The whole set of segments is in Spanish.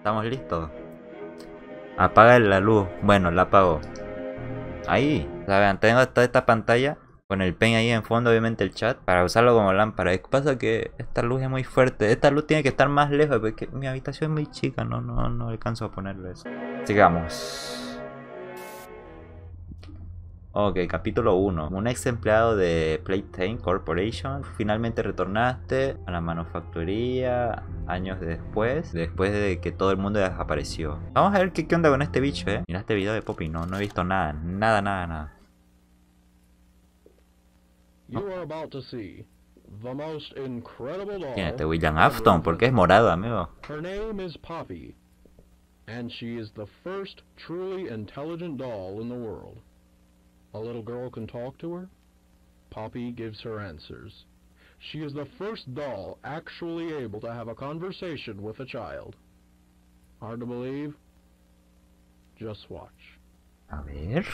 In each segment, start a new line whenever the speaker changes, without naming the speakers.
¿Estamos listos? Apaga la luz. Bueno, la apagó. Ahí. O sea, vean, tengo toda esta pantalla con el pen ahí en fondo, obviamente el chat, para usarlo como lámpara. Es que pasa que esta luz es muy fuerte. Esta luz tiene que estar más lejos porque mi habitación es muy chica. No alcanzo a ponerlo eso. Sigamos. Ok, capítulo 1. Un ex empleado de Playtime Corporation. Finalmente retornaste a la manufactoría años después de que todo el mundo desapareció. Vamos a ver qué onda con este bicho, Mira este video de Poppy, no he visto nada. Nada. ¿Quién es este William Afton? ¿Por qué es morado, amigo?
Her name is Poppy, and she is the first truly intelligent doll in the world. A little girl can talk to her. Poppy gives her answers. She is the first doll actually able to have a conversation with a child. Hard to believe? Just watch.
A ver.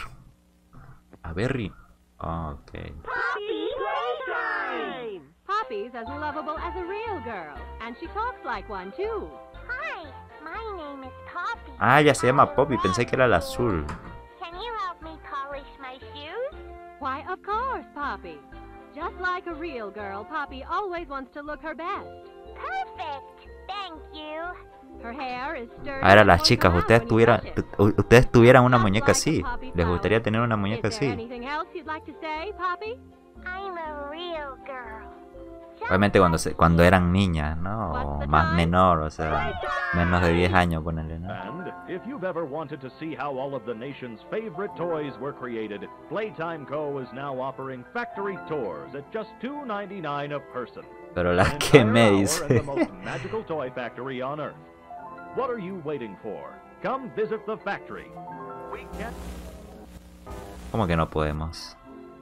Ok.
Poppy Playtime! Poppy's as lovable as a real girl, and she talks like one too.
Hi, my name is Poppy.
Ah, ella se llama Poppy, pensé que era la azul.
Can you help me polish my shoes?
Why, of course, Poppy. Just like a real girl, Poppy always wants to look her best.
Perfect. Thank you.
Her hair is sturdy.
Ahora las chicas, ustedes tuvieran una muñeca así. ¿Les gustaría tener una muñeca así?
Anything else you'd like to say, Poppy?
I'm a real girl.
Obviamente cuando eran niñas, ¿no? O más menor, o sea, menos de 10 años, ponele, ¿no?
And if you've ever wanted to see how all of the nation's favorite toys were created, Playtime Co. is now offering factory tours at just $2.99 a person.
Pero las que me dice.
The most magical toy factory on Earth. What are you waiting for? Come visit the factory. We can't...
¿Cómo que no podemos?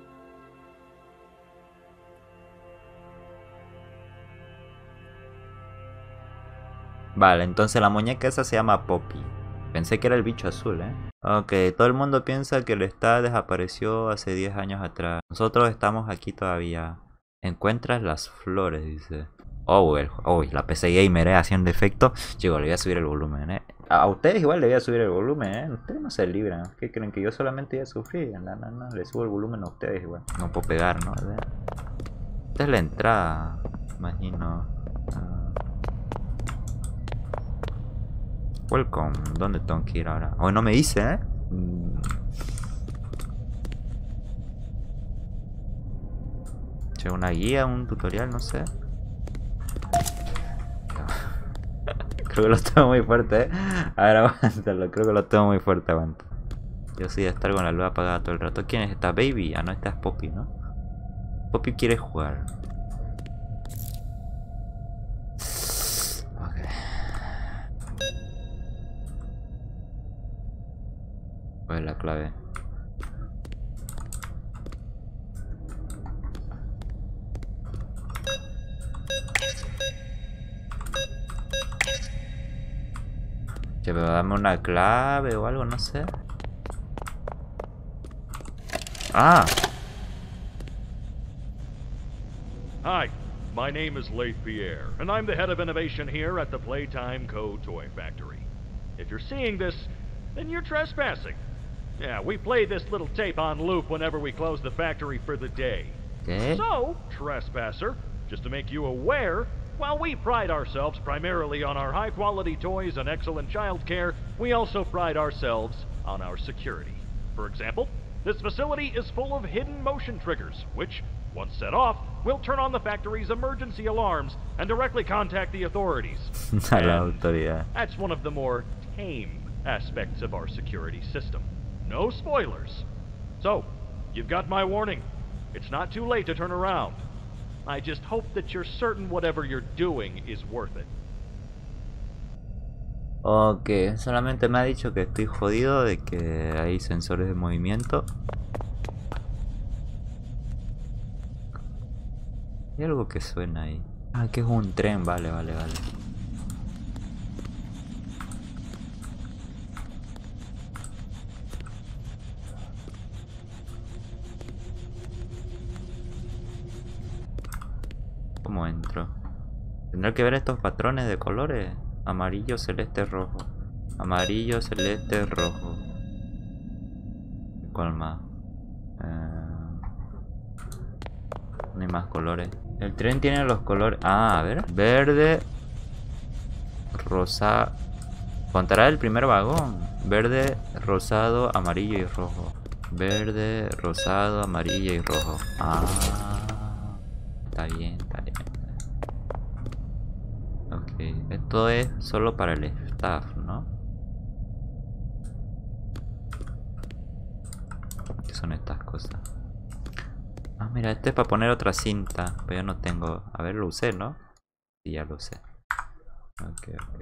Vale, entonces la muñeca esa se llama Poppy. Pensé que era el bicho azul, Ok, todo el mundo piensa que el Star desapareció hace 10 años atrás. Nosotros estamos aquí todavía. Encuentras las flores, dice. Oh, la PC Gamer, haciendo efecto. Chico, le voy a subir el volumen, A ustedes igual le voy a subir el volumen, Ustedes no se libran. ¿Qué creen? Que yo solamente voy a sufrir. No, le subo el volumen a ustedes igual. No puedo pegar, ¿no? Esta es la entrada, imagino. Welcome. ¿Dónde tengo que ir ahora? Oh, no me dice, Che, una guía, un tutorial, no sé. Creo que lo tengo muy fuerte, A ver, aguántalo. Creo que lo tengo muy fuerte, aguanta. Yo sí de estar con la luz apagada todo el rato. ¿Quién es esta? Baby. Ah, no, esta es Poppy, ¿no? Poppy quiere jugar. ¿Cuál es la clave? Che, pero dame una clave o algo, no sé. Ah.
Hi, my name is Leith Pierre, and I'm the head of innovation here at the Playtime Co. Toy Factory. If you're seeing this, then you're trespassing. Yeah, we play this little tape on loop whenever we close the factory for the day.
¿Qué?
So, trespasser, just to make you aware, while we pride ourselves primarily on our high-quality toys and excellent child care, we also pride ourselves on our security. For example, this facility is full of hidden motion triggers, which, once set off, will turn on the factory's emergency alarms and directly contact the authorities.
A la autoridad.
That's one of the more tame aspects of our security system. No spoilers. So, you've got my warning. It's not too late to turn around. I just hope that you're certain whatever you're doing is worth it.
Ok, solamente me ha dicho que estoy jodido, de que hay sensores de movimiento. Hay algo que suena ahí. Ah, que es un tren, vale. ¿Cómo entro? ¿Tendrá que ver estos patrones de colores? Amarillo, celeste, rojo. Amarillo, celeste, rojo. ¿Cuál más? No hay más colores. El tren tiene los colores... Ah, a ver. Verde. Rosa. Contará el primer vagón. Verde, rosado, amarillo y rojo. Verde, rosado, amarillo y rojo. Ah. Está bien, está bien. Ok. Esto es solo para el staff, ¿no? ¿Qué son estas cosas? Ah, mira, este es para poner otra cinta. Pero yo no tengo... A ver, lo usé, ¿no? Sí, ya lo usé. Ok, ok.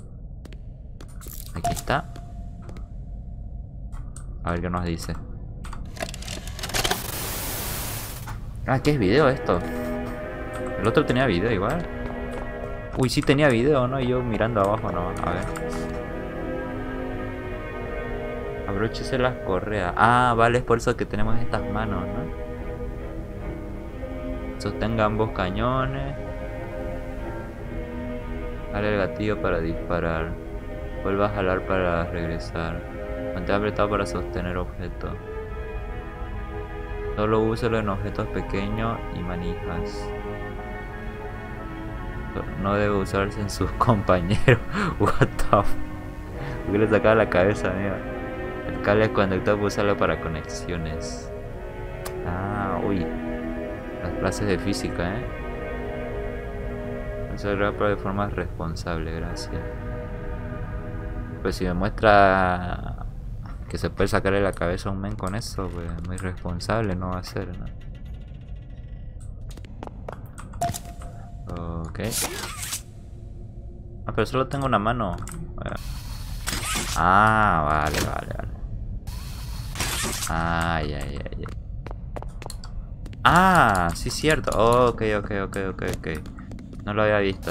Aquí está. A ver qué nos dice. Ah, ¿qué es video esto? El otro tenía video igual. Uy, sí tenía video, ¿no? Y yo mirando abajo, no. A ver. Abróchese las correas. Ah, vale, es por eso que tenemos estas manos, ¿no? Sostenga ambos cañones. Jale el gatillo para disparar. Vuelva a jalar para regresar. Mantenga apretado para sostener objetos. Solo úselo en objetos pequeños y manijas. No debe usarse en sus compañeros. What the fuck. ¿Por qué le sacaba la cabeza, mira? El cable conductor puede usarlo para conexiones. Ah, uy. Las clases de física, Usarlo de forma responsable, gracias. Pues si me muestra que se puede sacarle la cabeza a un men con eso, pues muy responsable no va a ser, ¿no? Ok. Ah, pero solo tengo una mano. Ah, vale, vale, vale. Ay, ay, ay, ay. Ah, sí, cierto. Ok, ok, ok, ok, ok. No lo había visto,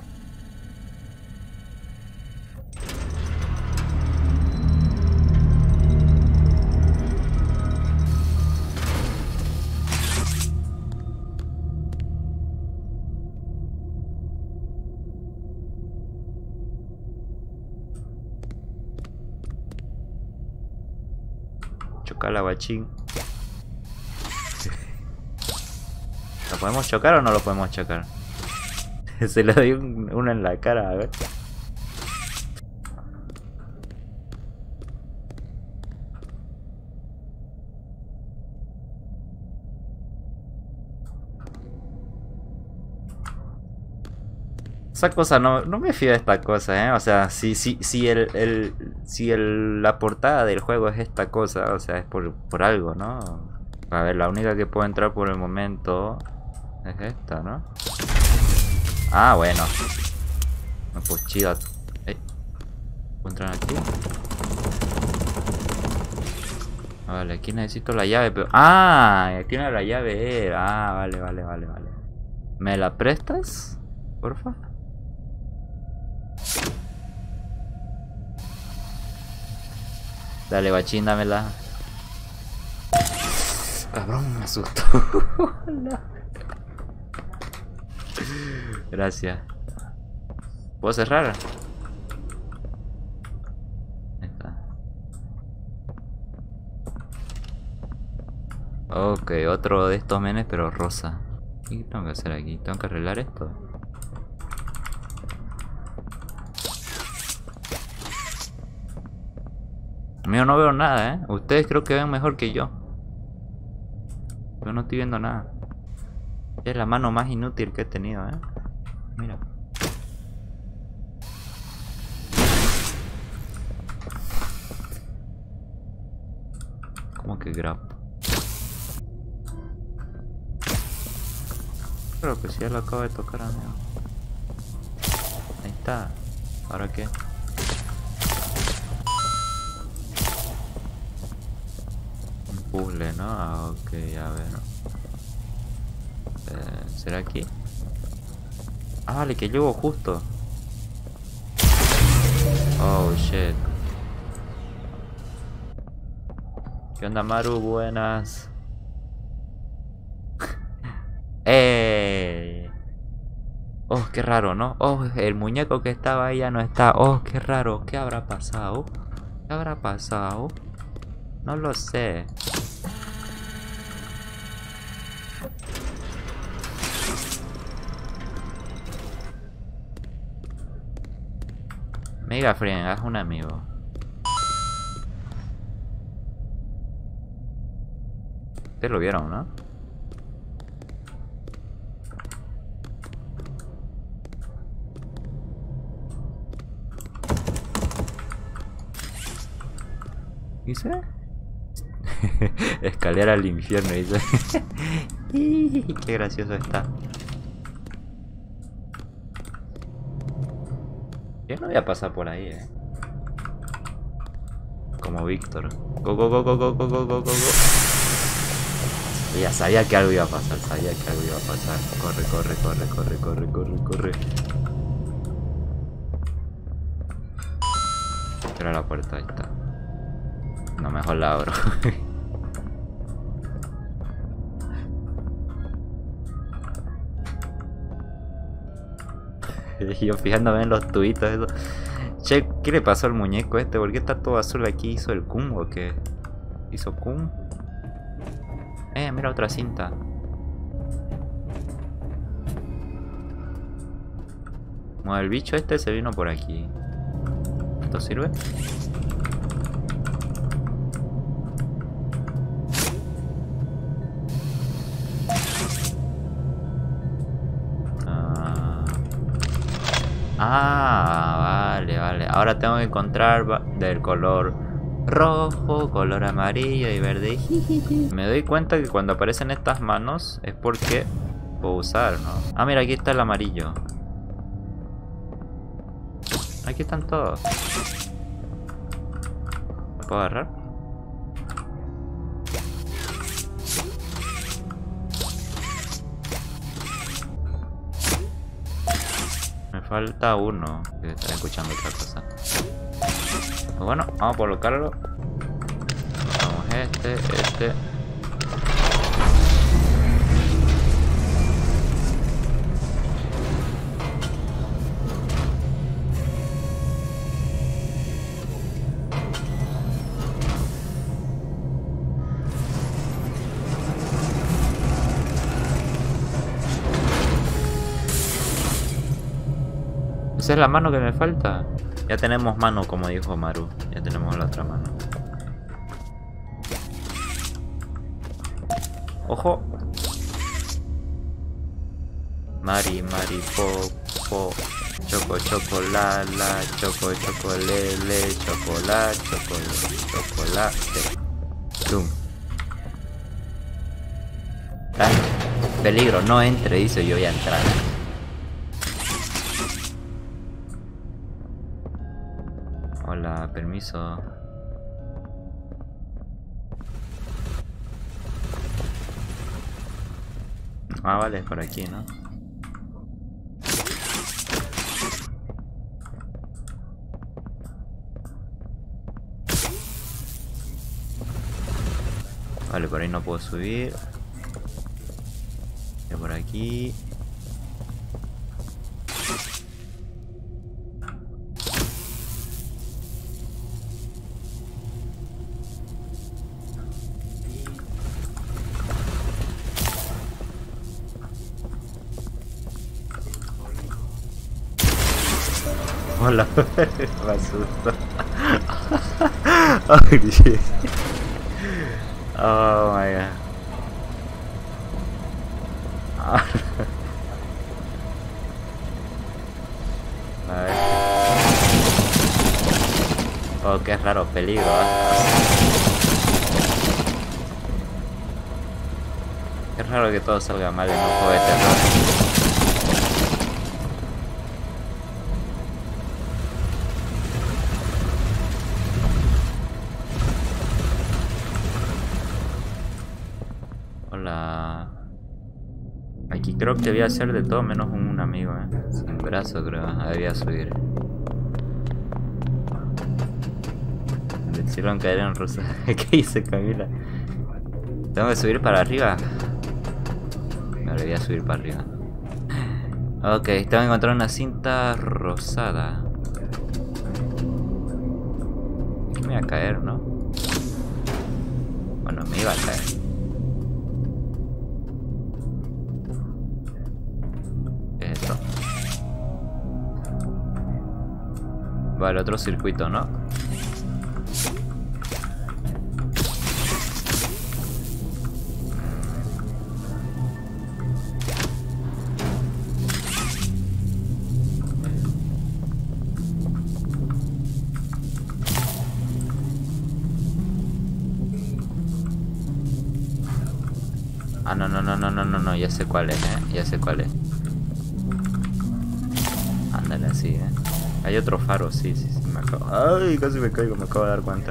Chocala, guachín. ¿Lo podemos chocar o no lo podemos chocar? Se le doy una en la cara, a ver. Esa cosa no me fío de esta cosa, O sea, si la portada del juego es esta cosa, o sea, es por algo, ¿no? A ver, la única que puedo entrar por el momento es esta, ¿no? Ah, bueno. Pues chido. ¿Puedo entrar aquí? Vale, aquí necesito la llave, pero... Ah, aquí no la llave. Ah, vale, vale, vale, vale. ¿Me la prestas? Porfa. Dale, guachín, dámela. Cabrón, me asustó. Gracias. ¿Puedo cerrar? Ahí está. Ok, otro de estos menes, pero rosa. ¿Qué tengo que hacer aquí? ¿Tengo que arreglar esto? Mío, no veo nada, Ustedes creo que ven mejor que yo. Yo no estoy viendo nada. Es la mano más inútil que he tenido, Mira. ¿Cómo que grab? Creo que sí, ya lo acabo de tocar, amigo. Ahí está. ¿Ahora qué? Un puzzle, ¿no? Ah, ok, a ver. ¿Será aquí? Ah, vale, que llego justo. Oh, shit. ¿Qué onda, Maru? Buenas. Oh, qué raro, ¿no? Oh, el muñeco que estaba ahí ya no está. Oh, qué raro. ¿Qué habrá pasado? ¿Qué habrá pasado? No lo sé. Mega Friend, haz un amigo. Ustedes lo vieron, ¿no? ¿Dice? Escalera al infierno, dice. Qué gracioso está. Yo no voy a pasar por ahí, como Víctor. Go, go, go, go, go, go, go, go, go. Ya sabía que algo iba a pasar, sabía que algo iba a pasar. Corre, corre, corre, corre, corre, corre, corre. Cierra la puerta, ahí está. No, mejor la abro. Yo fijándome en los tubitos eso. Che, ¿qué le pasó al muñeco este? ¿Por qué está todo azul aquí? ¿Hizo el cum o qué? ¿Hizo cum? Mira otra cinta. Bueno, el bicho este se vino por aquí. ¿Esto sirve? Vale, vale. Ahora tengo que encontrar del color rojo, color amarillo y verde. Me doy cuenta que cuando aparecen estas manos es porque puedo usar, ¿no? Ah, mira, aquí está el amarillo. Aquí están todos. ¿Me puedo agarrar? Me falta uno que está escuchando otra cosa. Pues bueno, vamos a colocarlo. Vamos este. Esa es la mano que me falta. Ya tenemos mano, como dijo Maru. Ya tenemos la otra mano. ¡Ojo! Mari, mari, po. Choco, chocolala. Choco, chocolele. Chocolate, chocolate. Zoom. Peligro, no entre, dice, yo voy a entrar. Hola, permiso. Ah, vale, por aquí, ¿no? Vale, por ahí no puedo subir. Y por aquí. Hola, me asusto. Oh, shit. Oh my god. A ver. Oh, qué raro, peligro. Qué raro que todo salga mal en un juego de terror. Hola. Aquí creo que debía hacer de todo menos un amigo, sin brazo creo, debía subir. Le hicieron caer en rosa. ¿Qué dice Camila? ¿Tengo que subir para arriba? Me voy a subir para arriba. Ok, tengo que encontrar una cinta rosada. Aquí me iba a caer, ¿no? Bueno, me iba a caer. ¿Qué es esto? Vale, otro circuito, ¿no? Ah, no, ya sé cuál es, ya sé cuál es. Ándale así, Hay otro faro, sí, me acabo. Ay, casi me caigo, me acabo de dar cuenta.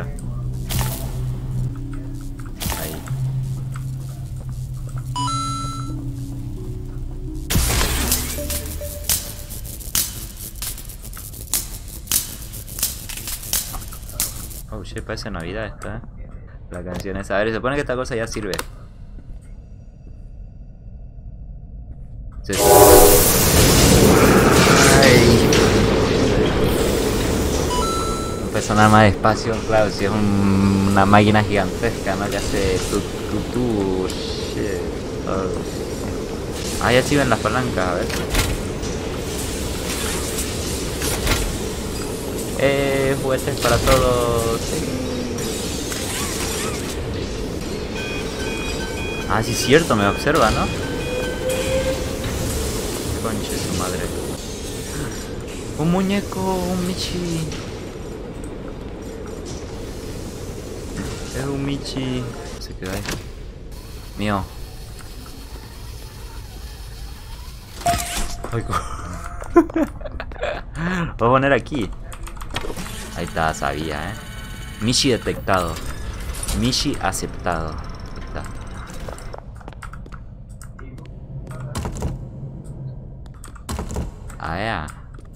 Ahí. Oh shit, parece Navidad esta, La canción esa. A ver, se supone que esta cosa ya sirve. Sí. Ay. Puede sonar más despacio, claro, si es una máquina gigantesca, ¿no? Que hace tu shit. Oh. Ah, ya sirven las palancas, a ver. Juguetes para todos. Sí. Ah, sí es cierto, me observa, ¿no? Conche su madre. Un muñeco, un Michi. Es un Michi. Se queda ahí. Mío. Ay, voy a poner aquí. Ahí está, sabía, Michi detectado. Michi aceptado. Ahí está. Ah, ya.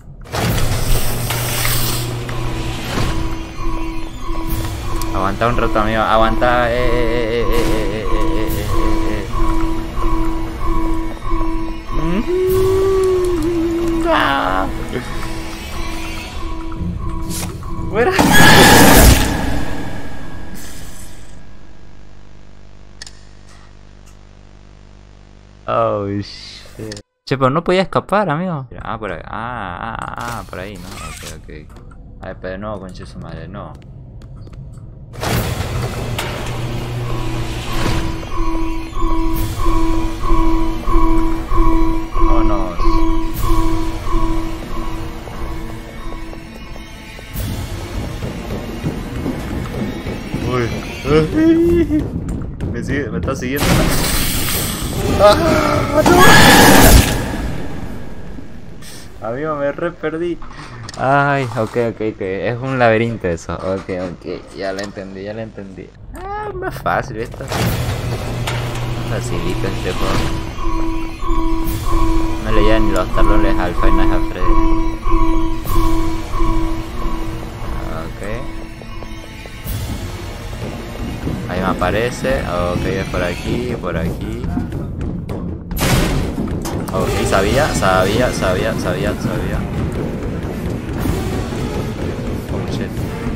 Aguanta un rato, amigo. Aguanta. Fuera. Oh shit. Che, pero no podía escapar, amigo. Ah, por ahí. Por ahí, ¿no? Ok. A ver, pero no, conche su madre, no. Vámonos. Uy. Me está siguiendo. ¡Ah, no! Amigo, me re perdí. Ay, ok. Es un laberinto eso. Ok. Ya lo entendí. Ah, más fácil esto. Facilito este juego. No le llegan ni los talones al Final Fantasy. Ok. Ahí me aparece. Ok, es por aquí. Ok, sabía. Oh shit.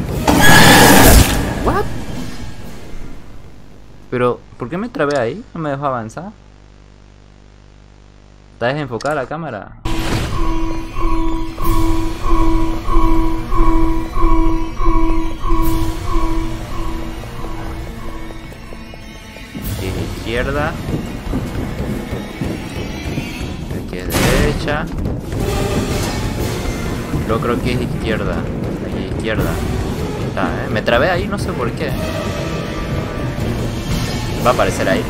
What? Pero, ¿por qué me trabé ahí? No me dejó avanzar. ¿Está desenfocada la cámara? Aquí es izquierda. Aquí es derecha. Yo creo que es izquierda. Aquí es izquierda. Ahí está, Me trabé ahí, no sé por qué. Va a aparecer ahí.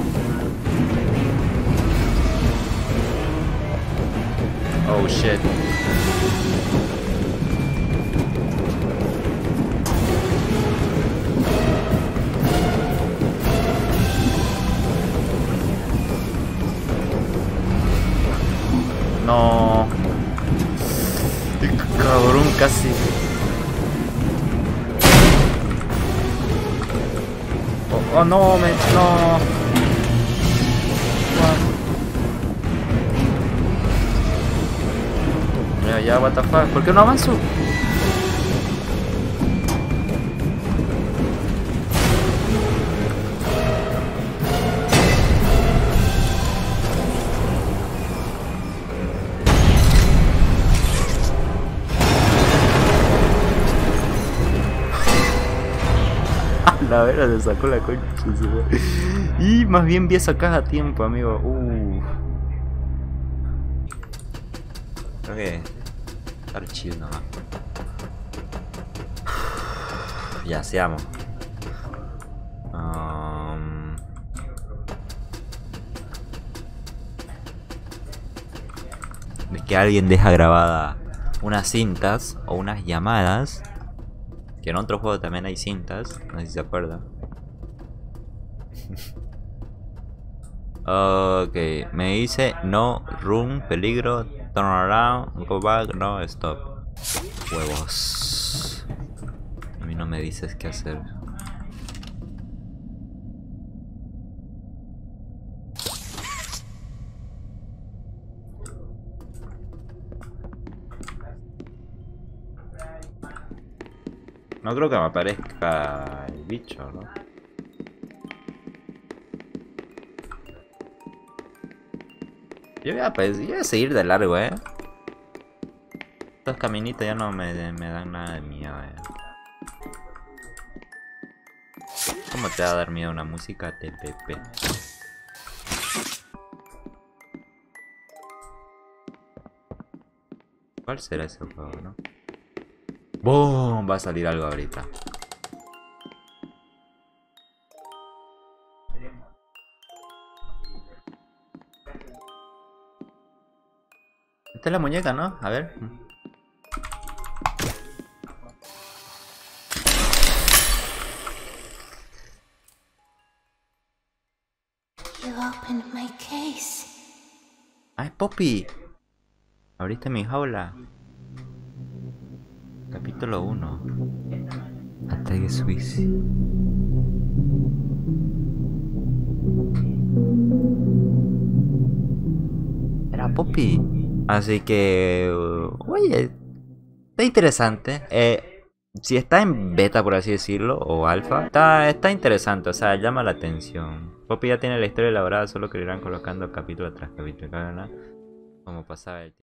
Oh shit. No. Cabrón, casi. Oh no, no. Mira, ya, what the fuck, ¿por qué no avanzo? La vera se sacó la concha. Y más bien vi esa caja a tiempo, amigo. Creo que estar chill nomás. Ya, seamos. Es que alguien deja grabada unas cintas o unas llamadas. Que en otro juego también hay cintas, no sé si se acuerdan. Ok, me dice no run, peligro, turn around, go back, no stop. Huevos. A mí no me dices qué hacer. No creo que me aparezca el bicho, ¿no? Yo voy a seguir de largo, Estos caminitos ya no me dan nada de miedo, ¿Cómo te va a dar miedo una música TPP? ¿Cuál será ese juego, no? ¡Boom! Va a salir algo ahorita. Esta es la muñeca, ¿no? A ver.
You opened my case.
¡Ah, es Poppy! Abriste mi jaula. Capítulo 1. Ataque suicidio. Era Poppy. Así que... oye, está interesante. Si está en beta, por así decirlo, o alfa, está interesante, o sea, llama la atención. Poppy ya tiene la historia elaborada, solo que le irán colocando capítulo tras capítulo, ¿verdad? Como pasaba el tiempo.